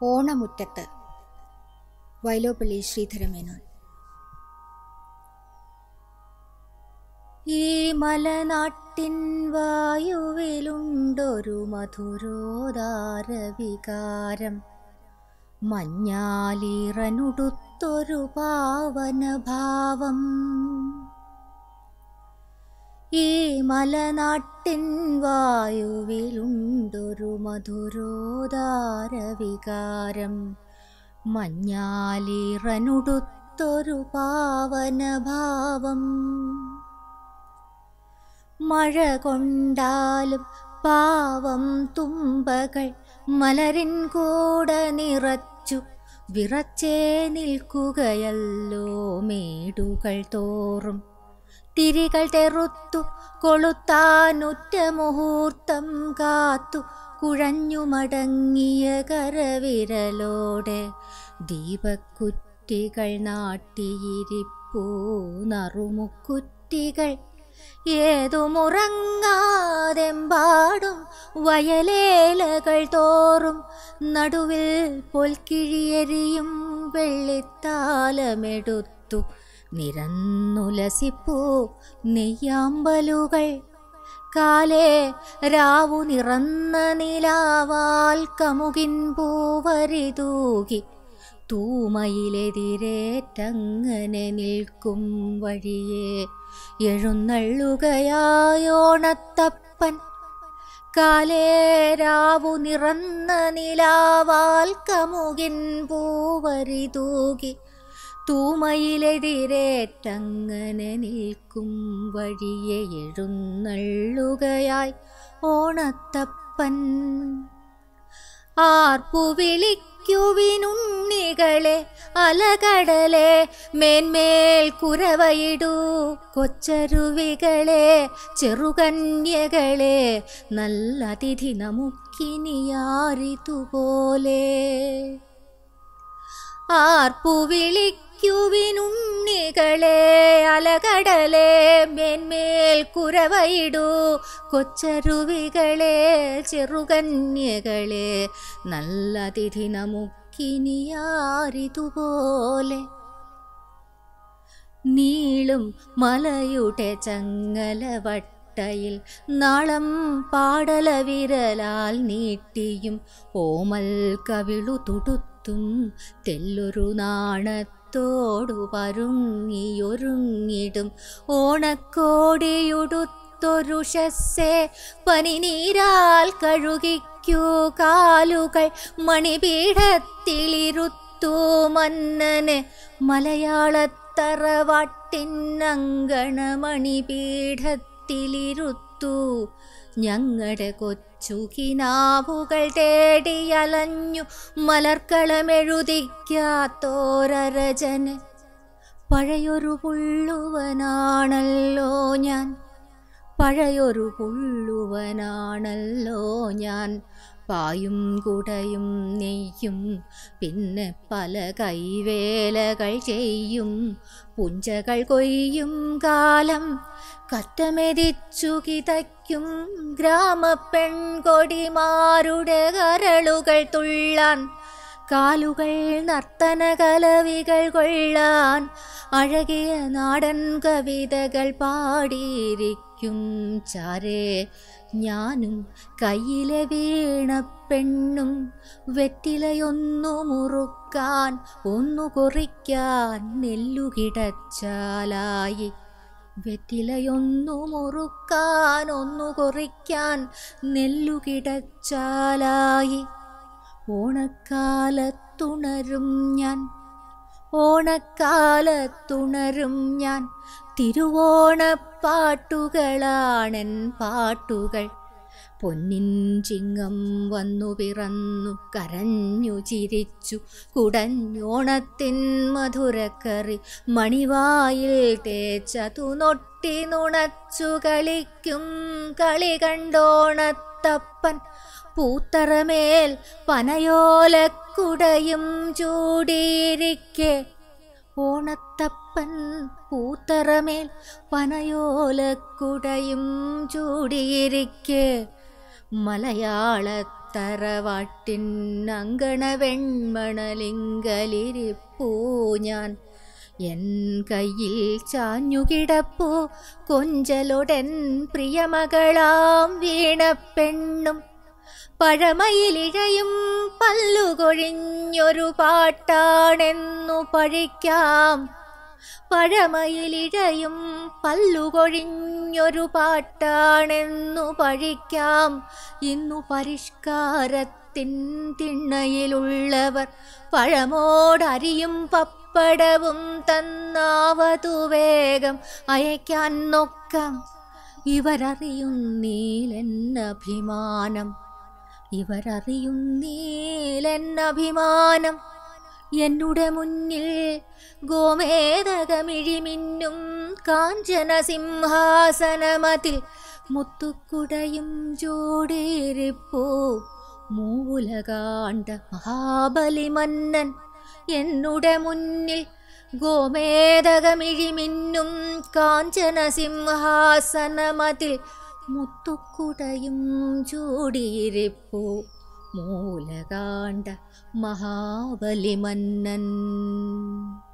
ഓണമുറ്റത്ത് വൈലോപ്പള്ളി ശ്രീധരമേനോൻ. ഈ മലനാട്ടിൻ വായുവിലുണ്ടൊരു മധുരോദാരവികാരം, മഞ്ഞാലിറനുടുത്തൊരു പാവനഭാവം. ഈ മലനാട്ടിൻ വായുവിലുണ്ടൊരു മധുരോദാരവികാരം, മഞ്ഞാലിറനുടുത്തൊരു പാവനഭാവം. മഴ കൊണ്ടാലും പാവം തുമ്പകൾ മലരിൻ കൂട നിറച്ചു വിറച്ചേ നിൽക്കുകയല്ലോ മേടുകൾ തോറും. തിരികൾ തെറുത്തു കൊളുത്താനുറ്റ മുഹൂർത്തം കാത്തു കുഴഞ്ഞു മടങ്ങിയ കരവിരലോടെ ദീപക്കുറ്റികൾ നാട്ടിയിരിപ്പൂ നറുമുക്കുറ്റികൾ. ഏതുമുറങ്ങാതെമ്പാടും വയലേലകൾ തോറും നടുവിൽ പൊൽക്കിഴിയെരിയും വെള്ളിത്താലമെടുത്തു നിരന്നുലസിപ്പൂ നെയ്യാമ്പലുകൾ. കാലേ രാവു നിറന്ന നിലാവാൽ കമുകിൻ പൂവരി തൂകി തൂമയിലെതിരേറ്റങ്ങനെ നിൽക്കും വഴിയെ എഴുന്നള്ളുകയായോണത്തപ്പൻ. കാലേ രാവു നിറന്ന നിലാവാൽ കമുകിൻ പൂവരി തൂകി തൂമയിലെതിരേറ്റങ്ങനെ നിൽക്കും വഴിയെ എഴുന്നള്ളുകയായി ഓണത്തപ്പൻ. ആർപ്പുവിളിക്കുവിനുണ്ണികളെ അലകടലെ മേന്മേൽ കുരവയിടൂ കൊച്ചരുവികളെ ചെറുകന്യകളെ നല്ല അതിഥി നമുക്കിനിയാരിതുപോലെ. ആർപ്പുവിളിക്കുവിനുണ്ണികളെ അലകടലെ മേന്മേൽ കുരവയിടൂ കൊച്ചരുവികളെ ചെറുകന്യകളെ നല്ല അതിഥി നമുക്കിനിയാരിതുപോലെ. നീളും മലയുടെ ചങ്ങലവട്ടയിൽ നാളം പാടല വിരലാൽ നീട്ടിയും ഓമൽ കവിളു തുടുത്തും തെല്ലൊരു നാണത്തോടു പരുങ്ങിയൊരുങ്ങിടും ഓണക്കോടിയുടുത്തൊരുഷസ്സേ പനിനീരാൽ കഴുകിക്കൂ കാലുകൾ. മണിപീഠത്തിലിരുത്തു മന്നന് മലയാളത്തറവാട്ടിനങ്കണമണിപീഠത്തിലിരുത്തു. ഞങ്ങളുടെ കൊച്ചുകിനാവുകൾ തേടിയലഞ്ഞു മലർക്കളമെഴുതിക്കാത്തോരരജന്. പഴയൊരു പുള്ളുവനാണല്ലോ ഞാൻ, പഴയൊരു പുള്ളുവനാണല്ലോ ഞാൻ. പായും കുടയും നെയ്യും പിന്നെ പല കൈവേലകൾ ചെയ്യും പുഞ്ചകൾ കൊയ്യും കാലം. കറ്റമെതിച്ചു കിതയ്ക്കും ഗ്രാമപ്പെൺകൊടിമാരുടെ കരളുകൾ തുള്ളാൻ, കാലുകൾ നർത്തന കലവികൾ കൊള്ളാൻ, അഴകിയ നാടൻ കവിതകൾ പാടിയിരിക്കും ചാരേ ഞാനും കയ്യിലെ വീണപ്പെണ്ണും. വെറ്റിലയൊന്നു മുറുക്കാൻ ഒന്നു കൊറിക്കാൻ നെല്ലുകിടച്ചാലായി, വെറ്റിലയൊന്നു മുറുക്കാൻ ഒന്നു കൊറിക്കാൻ നെല്ലുകിടച്ചാലായി. ഓണക്കാലത്തുണരും ഞാൻ, ഓണക്കാലത്തുണരും ഞാൻ. തിരുവോണപ്പാട്ടുകളാണെൻ പാട്ടുകൾ. പൊന്നിൻ ചിങ്ങം വന്നു പിറന്നു കരഞ്ഞു ചിരിച്ചു കുടഞ്ഞോണത്തിൻ മധുരക്കറി മണിവായിൽ തേച്ചതു നൊട്ടി നുണച്ചു കളിക്കും കളി കണ്ടോണത്തപ്പൻ. പൂത്തറമേൽ പനയോലക്കുടയും ചൂടിയിരിക്കെ ഓണത്തപ്പൻ. പൂത്തറമേൽ പനയോലക്കുടയും ചൂടിയിരിക്കെ മലയാള തറവാട്ടിൻ അങ്കണ വെൺമണലിങ്കലിരിപ്പൂ ഞാൻ. എൻ കയ്യിൽ ചാഞ്ഞുകിടപ്പൂ കൊഞ്ചലൊടൻ പ്രിയമകളാം വീണപ്പെണ്ണും. പഴമയിലിഴയും പല്ലുകൊഴിഞ്ഞൊരു പാട്ടാണെന്നു പഴിക്കാം. പഴമയിലിഴയും പല്ലുകൊഴിഞ്ഞൊരു പാട്ടാണെന്നു പഴിക്കാം. ഇന്നു പരിഷ്കാരത്തിൻ തിണ്ണയിലുള്ളവർ പഴമോടരിയും പപ്പടവും തന്നാവതു വേഗം അയക്കാൻ നോക്കാം. ഇവരറിയുന്നീലെന്നഭിമാനം, ഇവരറിയുന്നീലെന്നഭിമാനം. എന്നുടെ മുന്നിൽ ഗോമേതകമിഴിമിന്നും കാഞ്ചന സിംഹാസനമതിൽ മുത്തുക്കുടയും ചൂടിരിപ്പൂ മൂവുലകാണ്ട മഹാബലി മന്നൻ. എന്നുടെ മുന്നിൽ ഗോമേതകമിഴിമിന്നും കാഞ്ചന സിംഹാസനമതിൽ മുത്തുക്കുടയും ചൂടിയിരിപ്പൂ മൂലകാണ്ട മഹാബലി മന്നൻ.